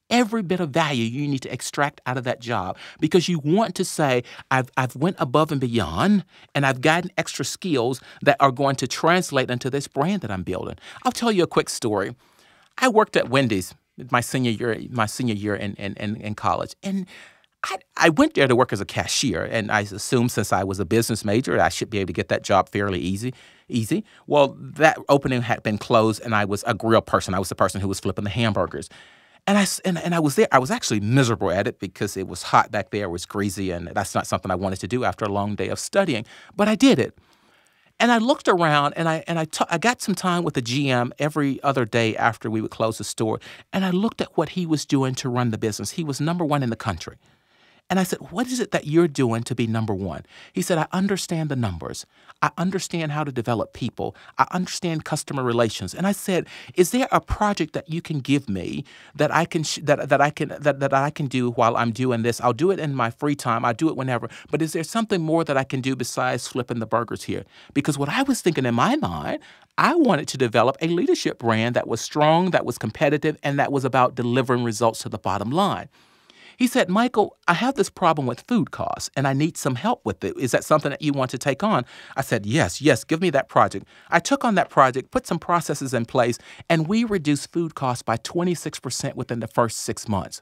every bit of value you need to extract out of that job because you want to say, I've went above and beyond and I've gotten extra skills that are going to translate into this brand that I'm building. I'll tell you a quick story. I worked at Wendy's my senior year in college. And I went there to work as a cashier, and I assumed since I was a business major, I should be able to get that job fairly easy. Well, that opening had been closed, and I was a grill person. I was the person who was flipping the hamburgers. And I was there. I was actually miserable at it because it was hot back there. It was greasy, and that's not something I wanted to do after a long day of studying. But I did it. And I looked around, and I got some time with the GM every other day after we would close the store, and I looked at what he was doing to run the business. He was number one in the country. And I said, what is it that you're doing to be number one? He said, I understand the numbers. I understand how to develop people. I understand customer relations. And I said, is there a project that you can give me that I can that I can do while I'm doing this? I'll do it in my free time. I'll do it whenever. But is there something more that I can do besides flipping the burgers here? Because what I was thinking in my mind, I wanted to develop a leadership brand that was strong, that was competitive, and that was about delivering results to the bottom line. He said, Michael, I have this problem with food costs, and I need some help with it. Is that something that you want to take on? I said, yes, give me that project. I took on that project, put some processes in place, and we reduced food costs by 26% within the first 6 months.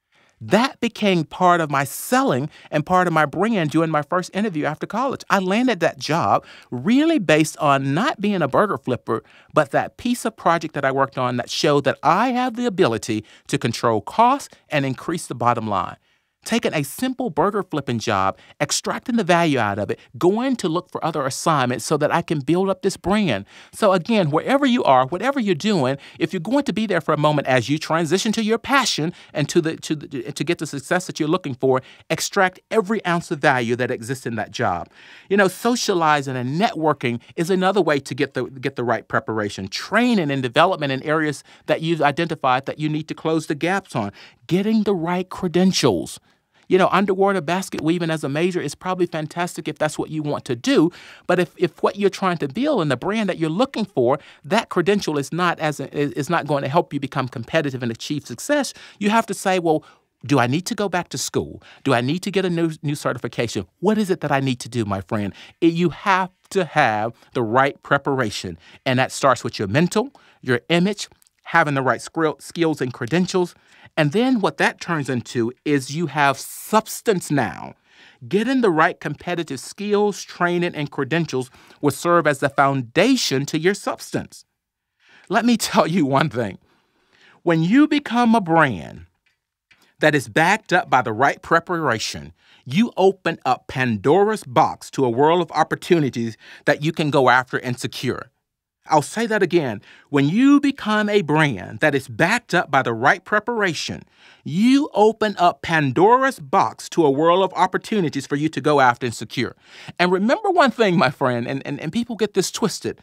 That became part of my selling and part of my brand during my first interview after college. I landed that job really based on not being a burger flipper, but that piece of project that I worked on that showed that I have the ability to control costs and increase the bottom line. Taking a simple burger flipping job, extracting the value out of it, going to look for other assignments so that I can build up this brand. So again, wherever you are, whatever you're doing, if you're going to be there for a moment as you transition to your passion and to get the success that you're looking for, extract every ounce of value that exists in that job. You know, socializing and networking is another way to get the right preparation. Training and development in areas that you've identified that you need to close the gaps on. Getting the right credentials. You know, underwater basket weaving as a major is probably fantastic if that's what you want to do. But if what you're trying to build and the brand that you're looking for, that credential is not going to help you become competitive and achieve success, you have to say, well, do I need to go back to school? Do I need to get a new certification? What is it that I need to do, my friend? You have to have the right preparation. And that starts with your mental, your image, having the right skills and credentials. And then what that turns into is you have substance now. Getting the right competitive skills, training, and credentials will serve as the foundation to your substance. Let me tell you one thing. When you become a brand that is backed up by the right preparation, you open up Pandora's box to a world of opportunities that you can go after and secure. I'll say that again. When you become a brand that is backed up by the right preparation, you open up Pandora's box to a world of opportunities for you to go after and secure. And remember one thing, my friend, and people get this twisted.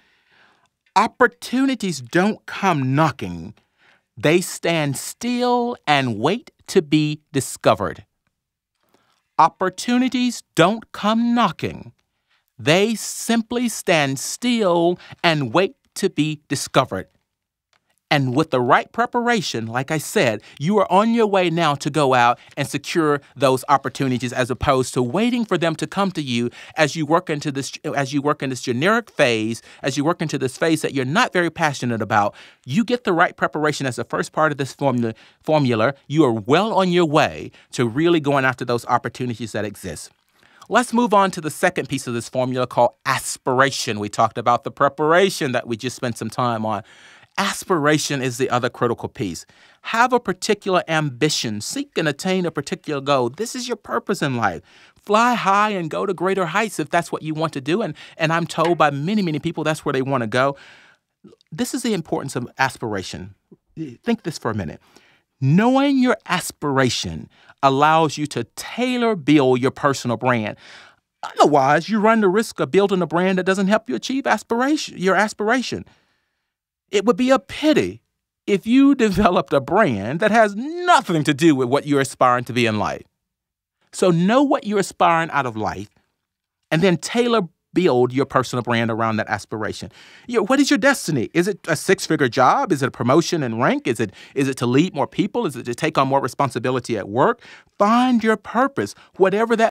Opportunities don't come knocking. They stand still and wait to be discovered. Opportunities don't come knocking. They simply stand still and wait to be discovered. And with the right preparation, like I said, you are on your way now to go out and secure those opportunities as opposed to waiting for them to come to you as you work into this generic phase, as you work into this phase that you're not very passionate about. You get the right preparation as the first part of this formula. You are well on your way to really going after those opportunities that exist. Let's move on to the second piece of this formula called aspiration. We talked about the preparation that we just spent some time on. Aspiration is the other critical piece. Have a particular ambition. Seek and attain a particular goal. This is your purpose in life. Fly high and go to greater heights if that's what you want to do. And I'm told by many, many people that's where they want to go. This is the importance of aspiration. Think this for a minute. Knowing your aspiration allows you to tailor-build your personal brand. Otherwise, you run the risk of building a brand that doesn't help you achieve your aspiration. It would be a pity if you developed a brand that has nothing to do with what you're aspiring to be in life. So know what you're aspiring out of life, and then tailor build your personal brand around that aspiration. What is your destiny? Is it a 6-figure job? Is it a promotion in rank? Is it to lead more people? Is it to take on more responsibility at work? Find your purpose, whatever that